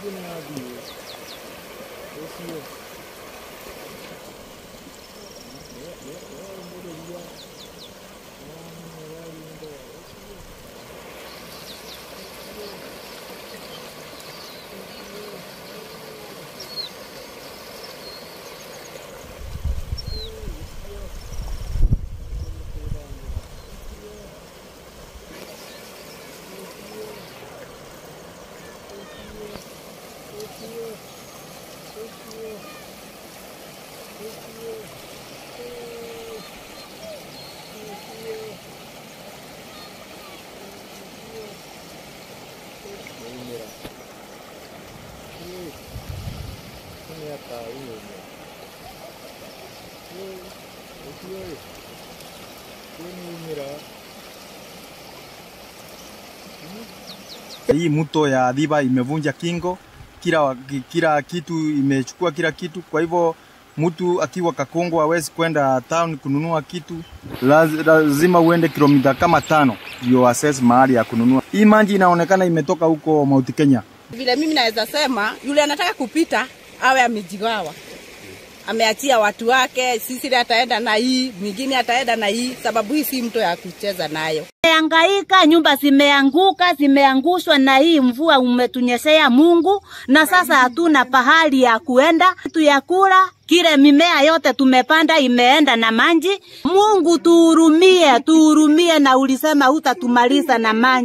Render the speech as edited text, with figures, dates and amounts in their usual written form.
Hii mto ya Dhiba imevunja kingo, kila kitu imechukua kila kitu. Kwa hivyo mtu akiwa Kakongo hawezi kwenda town kununua kitu, lazima uende kilomita kama 5 ndio access mahali ya kununua. Hii maji inaonekana imetoka huko Mount Kenya. Vile mimi naweza sema yule anataka kupita awe amejigawa. Ameachia watu wake, sisi ataenda na hii, mwingine ataenda na hii, sababu hii si mto ya kucheza nayo. Hangaika, nyumba zimeanguka, zimeangushwa na hii mvua umetunyeshea Mungu, na sasa hatuna pahali ya kuenda, kitu ya kula, kile mimea yote tumepanda imeenda na maji. Mungu tuhurumie, na ulisema hutatumaliza na maji.